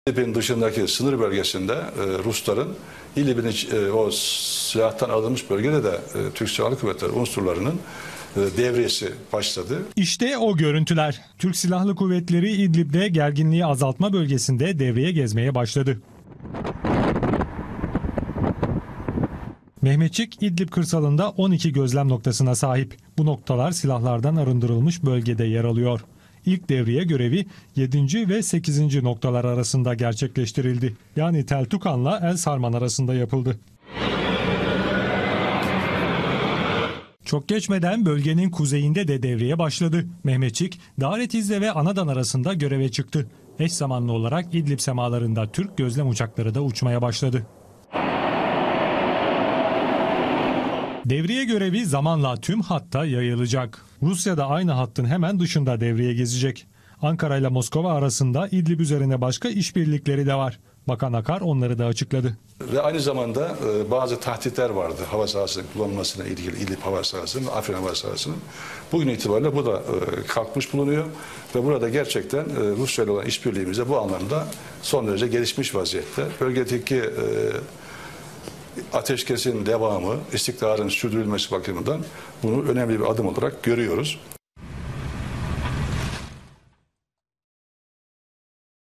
İdlib'in dışındaki sınır bölgesinde Rusların İdlib'in o silahtan alınmış bölgede de Türk Silahlı Kuvvetleri unsurlarının devriyesi başladı. İşte o görüntüler. Türk Silahlı Kuvvetleri İdlib'de gerginliği azaltma bölgesinde devreye gezmeye başladı. Mehmetçik, İdlib kırsalında 12 gözlem noktasına sahip. Bu noktalar silahlardan arındırılmış bölgede yer alıyor. İlk devriye görevi 7. ve 8. noktalar arasında gerçekleştirildi. Yani Tel Tukan'la El Sarman arasında yapıldı. Çok geçmeden bölgenin kuzeyinde de devreye başladı. Mehmetçik, Daretizle ve Anadan arasında göreve çıktı. Eş zamanlı olarak İdlib semalarında Türk gözlem uçakları da uçmaya başladı. Devriye görevi zamanla tüm hatta yayılacak. Rusya da aynı hattın hemen dışında devreye gezecek. Ankara ile Moskova arasında İdlib üzerine başka işbirlikleri de var. Bakan Akar onları da açıkladı. Ve aynı zamanda bazı tahditler vardı hava sahasının kullanılmasına ilgili İdlib hava sahasının, Afrin hava sahasının. Bugün itibariyle bu da kalkmış bulunuyor ve burada gerçekten Rusya ile olan işbirliğimiz de bu anlamda son derece gelişmiş vaziyette. Bölgedeki ateşkesin devamı, istikrarın sürdürülmesi bakımından bunu önemli bir adım olarak görüyoruz.